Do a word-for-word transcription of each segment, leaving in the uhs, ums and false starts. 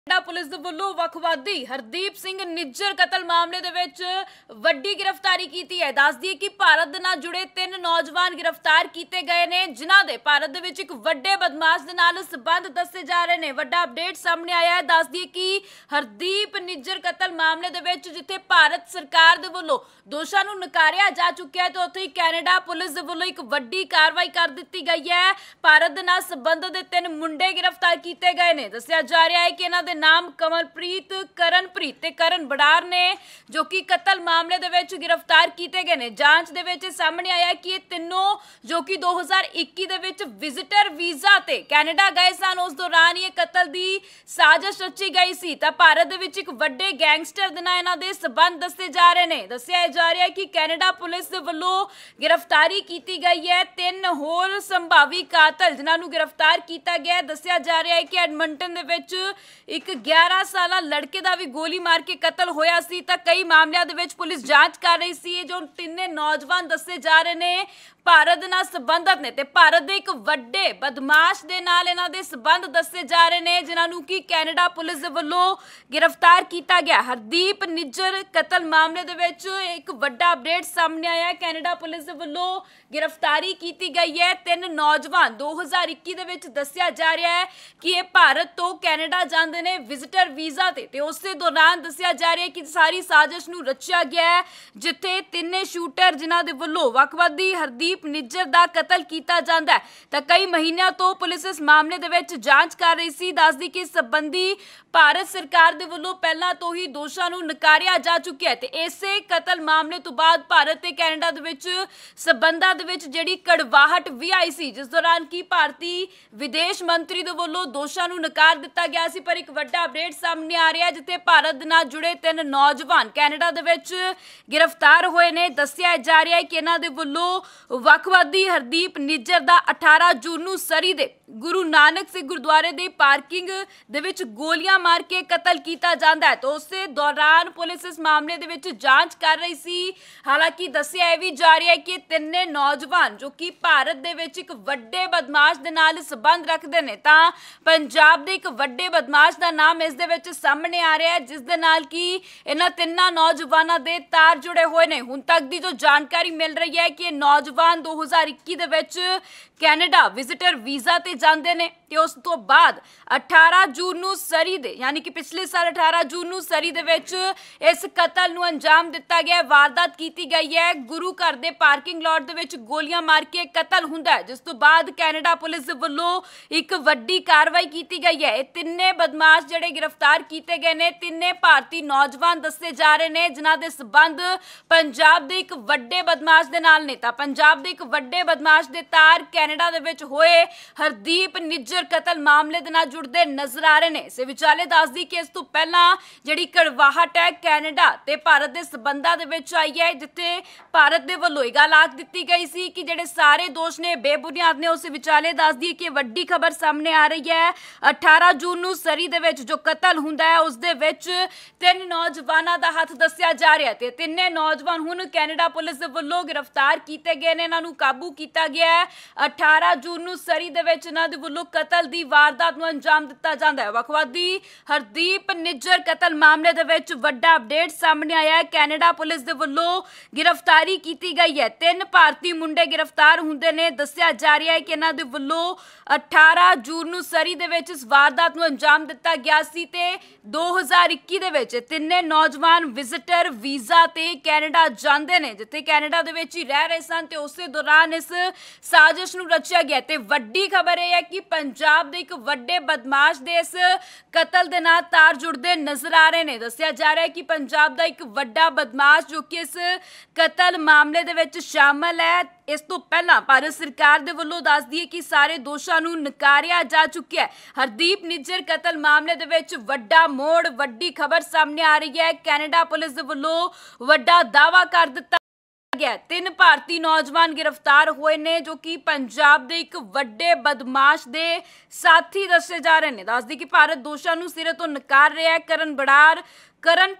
Police दे वल्लों वखवादी हरदीप सिंह निज्जर कतल मामले दे विच वड्डी गिरफ्तारी की है। दस दिए कि भारत दे नाल जुड़े तीन नौजवान गिरफ्तार किए गए ने, जिन्हां दे भारत दे विच एक वड्डे बदमाश दे नाल संबंध दसे जा रहे हैं। वड्डा अपडेट सामने आया है। दस दिए कि हरदीप निज्जर कतल मामले दे विच जिथे भारत सरकार दे वल्लों दोषां नूं नकारिया जा चुकिया है, तो उत्थे कैनेडा पुलिस दे वल्लों एक वड्डी कार्रवाई कर दित्ती गई है। भारत दे नाल संबंध दे तीन मुंडे गिरफ्तार किए गए ने। दस्सिया जा रहा है कि इन्हां दे नाम कमलप्रीत, करणप्रीत ते करण बड़ार ने, जो कि कतल मामले दे विच गिरफ्तार किए गए ने। जांच दे विच सामने आया कि ये तीनों जो कि दो हज़ार इक्की दे विच विजिटर वीजा ते कैनेडा गए सन, उस दौरान ये कतल दी साजिश रची गई सी। तां भारत दे विच एक वड्डे गैंगस्टर दे नाल इन्हां दे संबंध दस्से जा रहे ने। दस्सिया जा रहा है कि कैनेडा पुलिस दे वल्लों गिरफ्तारी की गई है। तीन होर संभावी कातल जिन्हां नूं गिरफ्तार किया गया। दस्सिया जा रहा है कि एडमंटन दे विच एक ग्यारह साला लड़के का भी गोली मार के कतल होया सी। तां कई मामलों दे विच पुलिस जांच कर रही सी। जो तीने नौजवान दस्से जा रहे ने भारत दे नाल संबंधित ने ते भारत दे एक वड्डे बदमाश दे नाल इन्हां दे संबंध दस्से जा रहे ने, जिन्हां नूं कि कैनेडा पुलिस दे वल्लों गिरफ्तार किया गया। हरदीप निज्जर कतल मामले दे विच एक वड्डा अपडेट सामने आया है। कैनेडा पुलिस दे वल्लों गिरफ्तारी की गई है। तीन नौजवान दो हज़ार इक्की दे विच दस्सिया जा रहा है कि ये भारत तो कैनेडा जांदे ने विजिटर वीजा ते ते उस दौरान दस्सिया जा रहा है कि सारी साजिश नूं रचिया गया है, जिथे तिन्ने शूटर जिन्हां दे वल्लों वखवादी हरदीप निज्जर दा कतल किया जाता है। तो कई महीनों तो पुलिस इस मामले दे विच जांच कर रही सी। दस दी कि संबंधी भारत सरकार दे वल्लों पहला तो ही दोषां नूं नकारिया जा चुकिया है। ते इसे कतल मामले तो बाद भारत ते कैनेडा दे विच संबंधां दे विच जिहड़ी कड़वाहट भी आई सी, जिस दौरान की भारती विदेश मंत्री दे वल्लों दोषां नूं नकार दिता गया सी। पर एक वड्डा अपडेट सामने आ रहा है, जिथे भारत दे नाल जुड़े तीन नौजवान कैनेडा दे विच गिरफ्तार होए ने। दस्सिया जा रहा है कि इन्हां दे वल्लों वखवादी हरदीप निज्जर दा अठारह जून नूं सरी दे गुरु नानक सिंह गुरुद्वारे दे पार्किंग दे विच गोलियां मार के कतल किया जाता है। तो उस दौरान पुलिस इस मामले दे विच जांच कर रही सी। हालांकि दस्सिया यह भी जा रहा है कि तिन्ने नौजवान जो कि भारत दे विच एक वड्डे बदमाश दे नाल संबंध रखते हैं, तां पंजाब दे एक वड्डे बदमाश दा नाम इस दे विच सामने आ रहा है, जिस दे नाल कि इन्हां तिन्नां नौजवानां दे तार जुड़े हुए ने। हुण तक दी जो जानकारी मिल रही है कि नौजवान दो हज़ार इक्की दे विच कैनेडा विजिटर वीजा ते जांदे ने ते उस तो बाद अठारह जून नूं सरी दे यानी कि पिछले साल अठारह जून नूं सरी दे विच इस कतल नूं अंजाम दिता गया। वारदात की गई है। गुरु घर दे पार्किंग लॉट दे विच गोलियां मार के कतल हुंदा है, जिस तो बाद कैनेडा पुलिस दे वल्लों एक वड्डी कार्रवाई की गई है। ये तिन्ने बदमाश जिहड़े गिरफ्तार किए गए ने, तिन्ने भारतीय नौजवान दस्से जा रहे ने, जिन्हां दे संबंध पंजाब दे एक वड्डे बदमाश दे नाल ने। तां पंजाब दे एक वड्डे बदमाश दे तार कैनेडा दे विच होए हरदीप निज्जर कतल मामले दे नाल जुड़दे नजर आ रहे ने। इस विचाले दस दी कि इस तो पहला जिहड़ी कड़वाहट है कैनेडा ते भारत दे संबंधां दे विच आई है, जिथे भारत दे वल्लों इह गल आख दित्ती गई सी कि जिहड़े सारे दोष ने बेबुनियाद ने। उस विचाले दस दी कि वड्डी खबर सामने आ रही है। अठारह जून नूं सरी दे विच जो कतल हुंदा है, उस दे विच तीन नौजवानां दा हत्थ दस्सिया जा रहा है ते तिन्ने नौजवान हुण कैनेडा पुलिस दे वल्लों गिरफ्तार किए गए ने। इन्हां नूं काबू किया गया है। अठारह जून नूं सरी दे विच इन्हां दे वल्लों कतल दी वारदात नूं अंजाम दिता जांदा है। वखवादी हरदीप निज्जर कतल मामले दे विच वड्डा अपडेट सामने आया है। कैनेडा पुलिस दे वल्लों गिरफ्तारी की गई है। तीन भारतीय मुंडे गिरफ्तार हुंदे ने। दस्सिया जा रहा है कि इन्हां दे वल्लों अठारह जून नूं सरी दे विच इस वारदात नूं अंजाम दिता गया सी ते दो हज़ार इक्की दे विच तिन्ने नौजवान विजिटर वीजा ते कैनेडा जांदे ने, जिथे कैनेडा दे विच ही रह रहे सन ते उस दौरान इस साजिश नूं रचिया गया। ते वड्डी खबर यह है कि पंजाब दे एक वड्डे बदमाश दे इस कतल दे नाल तार जुड़दे नजर आ रहे ने। दस्सिया जा रहा है कि पंजाब दा एक वड्डा बदमाश जो कि इस कतल मामले दे विच शामिल है। इस तो पहला भारत सरकार दे वल्लों दस दिए कि सारे दोषां नूं नकारिया जा चुकिया है। हरदीप निज्जर कतल मामले दे विच वड्डा मोड़, वड्डी खबर सामने आ रही है। कैनेडा पुलिस दे वल्लों वड्डा दावा कर दिता गया। तीन भारतीय नौजवान गिरफ्तार हुए ने, जो कि पंजाब दे एक वड्डे बदमाश दे साथी दस्से जा रहे हैं। दस दी कि भारत दोषां नूं सिरे तो नकार रहा है। करण बड़ार, करणप्रीत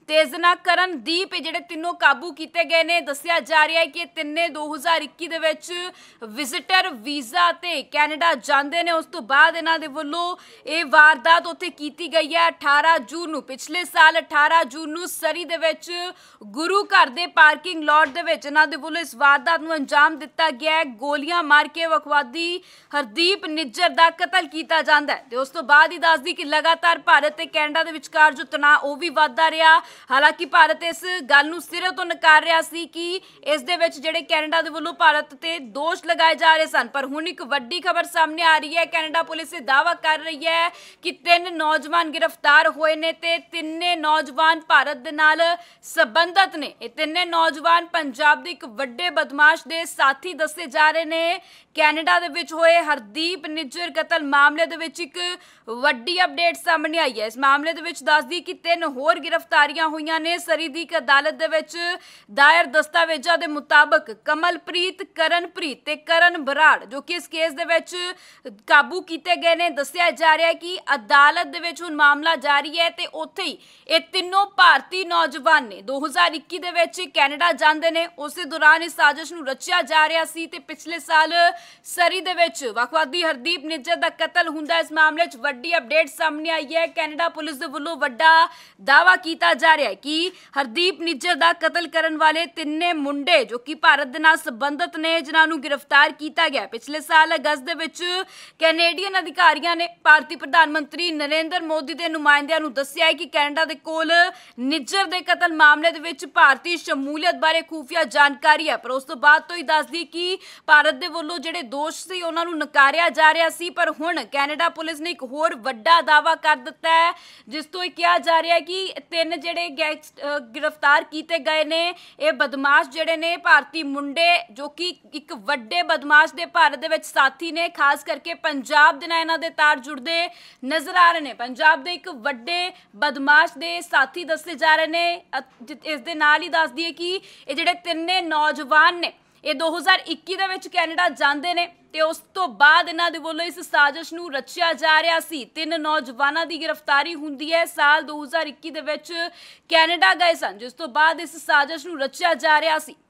तेजना करनदीप ਜਿਹੜੇ ਤਿੰਨੋਂ ਕਾਬੂ ਕੀਤੇ ਗਏ ਨੇ। ਦੱਸਿਆ ਜਾ ਰਿਹਾ ਹੈ ਕਿ ਇਹ ਤਿੰਨੇ ਦੋ ਹਜ਼ਾਰ ਇੱਕੀ ਦੇ ਵਿੱਚ ਵਿਜ਼ਿਟਰ ਵੀਜ਼ਾ ਤੇ ਕੈਨੇਡਾ ਜਾਂਦੇ ਨੇ। ਉਸ ਤੋਂ ਬਾਅਦ ਇਹਨਾਂ ਦੇ ਵੱਲੋਂ ਇਹ ਵਾਰਦਾਤ ਉੱਥੇ ਕੀਤੀ ਗਈ ਹੈ ਅਠਾਰਾਂ ਜੂਨ ਨੂੰ। ਪਿਛਲੇ ਸਾਲ ਅਠਾਰਾਂ ਜੂਨ ਨੂੰ ਸਰੀ ਦੇ ਵਿੱਚ ਗੁਰੂ ਘਰ ਦੇ ਪਾਰਕਿੰਗ ਲੋਟ ਦੇ ਵਿੱਚ ਇਹਨਾਂ ਦੇ ਵੱਲੋਂ ਇਸ ਵਾਰਦਾਤ ਨੂੰ ਅੰਜਾਮ ਦਿੱਤਾ ਗਿਆ ਹੈ। ਗੋਲੀਆਂ ਮਾਰ ਕੇ ਵਖਵਾਦੀ ਹਰਦੀਪ ਨਿੱਜਰ ਦਾ ਕਤਲ ਕੀਤਾ ਜਾਂਦਾ ਹੈ। ਤੇ ਉਸ ਤੋਂ ਬਾਅਦ ਹੀ ਦੱਸਦੀ ਕਿ ਲਗਾਤਾਰ ਭਾਰਤ ਤੇ ਕੈਨੇਡਾ ਦੇ ਵਿਚਕਾਰ ਜੋ ਤਣਾਅ ਉਹ ਵੀ ਵੱਧਦਾ ਰਿਹਾ। ਹਾਲਾਂਕਿ ਭਾਰਤ ਇਸ ਗੱਲ ਨੂੰ ਸਿਰੇ ਤੋਂ ਨਕਾਰ ਰਿਹਾ ਸੀ ਕਿ ਇਸ ਦੇ ਵਿੱਚ ਜਿਹੜੇ ਕੈਨੇਡਾ ਦੇ ਵੱਲੋਂ ਭਾਰਤ ਤੇ ਦੋਸ਼ ਲਗਾਏ ਜਾ ਰਹੇ ਸਨ। ਪਰ ਹੁਣ ਇੱਕ ਵੱਡੀ ਖਬਰ ਸਾਹਮਣੇ ਆ ਰਹੀ ਹੈ। ਕੈਨੇਡਾ ਪੁਲਿਸ ਇਹ ਦਾਅਵਾ ਕਰ ਰਹੀ ਹੈ ਕਿ ਤਿੰਨ ਨੌਜਵਾਨ ਗ੍ਰਿਫਤਾਰ ਹੋਏ ਨੇ ਤੇ ਤਿੰਨੇ ਨੌਜਵਾਨ ਭਾਰਤ ਦੇ ਨਾਲ ਸੰਬੰਧਿਤ ਨੇ। ਇਹ ਤਿੰਨੇ ਨੌਜਵਾਨ ਪੰਜਾਬ ਦੇ ਇੱਕ ਵੱਡੇ ਬਦਮਾਸ਼ ਦੇ ਸਾਥੀ ਦੱਸੇ ਜਾ ਰਹੇ ਨੇ। ਕੈਨੇਡਾ ਦੇ ਵਿੱਚ ਹੋਏ ਹਰਦੀਪ ਨਿੱਜਰ ਕਤਲ ਮਾਮਲੇ ਦੇ ਵਿੱਚ ਇੱਕ ਵੱਡੀ ਅਪਡੇਟ ਸਾਹਮਣੇ ਆਈ ਹੈ। ਇਸ ਮਾਮਲੇ ਦੇ ਵਿੱਚ ਦੱਸਦੀ ਕਿ ਤਿੰਨ ਹੋਰ ਗ੍ਰਿਫਤਾਰੀਆਂ ਹੋਈਆਂ ਨੇ। ਸਰੀ ਦੀ ਇੱਕ ਅਦਾਲਤ ਦੇ ਵਿੱਚ ਦਾਇਰ ਦਸਤਾਵੇਜ਼ਾਂ ਦੇ ਮੁਤਾਬਕ ਕਮਲਪ੍ਰੀਤ, ਕਰਨਪ੍ਰੀਤ ਤੇ ਕਰਨ ਬਰਾੜ ਜੋ ਕਿ ਇਸ ਕੇਸ ਦੇ ਵਿੱਚ ਕਾਬੂ ਕੀਤੇ ਗਏ ਨੇ। ਦੱਸਿਆ ਜਾ ਰਿਹਾ ਹੈ ਕਿ ਅਦਾਲਤ ਦੇ ਵਿੱਚ ਹੁਣ ਮਾਮਲਾ ਜਾਰੀ ਹੈ ਤੇ ਉੱਥੇ ਹੀ ਇਹ ਤਿੰਨੋਂ ਭਾਰਤੀ ਨੌਜਵਾਨ ਨੇ ਦੋ ਹਜ਼ਾਰ ਇੱਕੀ ਦੇ ਵਿੱਚ ਕੈਨੇਡਾ ਜਾਂਦੇ ਨੇ। ਉਸੇ ਦੌਰਾਨ ਇਸ ਸਾਜ਼ਿਸ਼ ਨੂੰ ਰਚਿਆ ਜਾ ਰਿਹਾ ਸੀ ਤੇ ਪਿਛਲੇ ਸਾਲ ਸਰੀ ਦੇ ਵਿੱਚ ਵਖਵਾਦੀ ਹਰਦੀਪ ਨਿੱਜਰ ਦਾ ਕਤਲ ਹੁੰਦਾ। ਇਸ ਮਾਮਲੇ 'ਚ ਵੱਡੀ ਅਪਡੇਟ ਸਾਹਮਣੇ ਆਈ ਹੈ। ਕੈਨੇਡਾ ਪੁਲਿਸ ਦੇ ਵੱਲੋਂ ਵੱਡਾ ਦਾਅਵਾ ਕੀਤਾ ਜਾ ਰਿਹਾ ਹੈ ਕਿ ਹਰਦੀਪ ਨਿੱਜਰ ਦਾ ਕਤਲ ਕਰਨ ਵਾਲੇ ਤਿੰਨੇ ਮੁੰਡੇ ਜੋ ਕਿ ਭਾਰਤ ਦੇ ਨਾਲ ਸੰਬੰਧਿਤ ਨੇ, ਜਿਨ੍ਹਾਂ ਨੂੰ ਗ੍ਰਿਫਤਾਰ ਕੀਤਾ ਗਿਆ ਪਿਛਲੇ ਸਾਲ ਅਗਸਤ ਦੇ ਵਿੱਚ। ਕੈਨੇਡੀਅਨ ਅਧਿਕਾਰੀਆਂ ਨੇ ਭਾਰਤੀ ਪ੍ਰਧਾਨ ਮੰਤਰੀ ਨਰਿੰਦਰ ਮੋਦੀ ਦੇ ਨੁਮਾਇੰਦਿਆਂ ਨੂੰ ਦੱਸਿਆ ਹੈ ਕਿ ਕੈਨੇਡਾ ਦੇ ਕੋਲ ਨਿੱਜਰ ਦੇ ਕਤਲ ਮਾਮਲੇ ਦੇ ਵਿੱਚ ਭਾਰਤੀ ਸ਼ਮੂਲੀਅਤ ਬਾਰੇ ਖੂਫੀਆ ਜਾਣਕਾਰੀ ਹੈ। ਪਰ ਉਸ ਤੋਂ ਬਾਅਦ ਤੋਂ ਹੀ ਦੱਸਦੀ ਕਿ ਭਾਰਤ ਦੇ ਵੱਲੋਂ ਜਿਹੜੇ ਦੋਸ਼ ਸੀ ਉਹਨਾਂ ਨੂੰ ਨਕਾਰਿਆ ਜਾ ਰਿਹਾ ਸੀ। ਪਰ ਹੁਣ ਕੈਨੇਡਾ ਪੁਲਿਸ ਨੇ ਇੱਕ ਹੋਰ ਵੱਡਾ ਦਾਅਵਾ ਕਰ ਦਿੱਤਾ ਹੈ, ਜਿਸ ਤੋਂ ਇਹ ਕਿਹਾ ਜਾ ਰਿਹਾ ਹੈ ਕਿ ਤਿੰਨ ਜਿਹੜੇ ਗ੍ਰਿਫਤਾਰ ਕੀਤੇ ਗਏ ਨੇ ਇਹ ਬਦਮਾਸ਼ ਜਿਹੜੇ ਨੇ ਭਾਰਤੀ ਮੁੰਡੇ ਜੋ ਕਿ ਇੱਕ ਵੱਡੇ ਬਦਮਾਸ਼ ਦੇ ਭਾਰਤ ਦੇ ਵਿੱਚ ਸਾਥੀ ਨੇ। ਖਾਸ ਕਰਕੇ ਪੰਜਾਬ ਦੇ ਨਾਲ ਇਹਨਾਂ ਦੇ ਤਾਰ ਜੁੜਦੇ ਨਜ਼ਰ ਆ ਰਹੇ ਨੇ। ਪੰਜਾਬ ਦੇ ਇੱਕ ਵੱਡੇ ਬਦਮਾਸ਼ ਦੇ ਸਾਥੀ ਦੱਸੇ ਜਾ ਰਹੇ ਨੇ। ਇਸ ਦੇ ਨਾਲ ਹੀ ਦੱਸਦੀ ਹੈ ਕਿ ਇਹ ਜਿਹੜੇ ਤਿੰਨੇ ਨੌਜਵਾਨ ਨੇ ਇਹ ਦੋ ਹਜ਼ਾਰ ਇੱਕੀ ਦੇ ਵਿੱਚ ਕੈਨੇਡਾ ਜਾਂਦੇ ਨੇ ਤੇ ਉਸ ਤੋਂ ਬਾਅਦ ਇਹਨਾਂ ਦੇ ਵੱਲੋਂ ਇਸ ਸਾਜ਼ਿਸ਼ ਨੂੰ ਰਚਿਆ ਜਾ ਰਿਹਾ ਸੀ। ਤਿੰਨ ਨੌਜਵਾਨਾਂ ਦੀ ਗ੍ਰਿਫਤਾਰੀ ਹੁੰਦੀ ਹੈ। ਸਾਲ ਦੋ ਹਜ਼ਾਰ ਇੱਕੀ ਦੇ ਵਿੱਚ ਕੈਨੇਡਾ ਗਏ ਸਨ, ਜਿਸ ਤੋਂ ਬਾਅਦ ਇਸ ਸਾਜ਼ਿਸ਼ ਨੂੰ ਰਚਿਆ ਜਾ ਰਿਹਾ ਸੀ।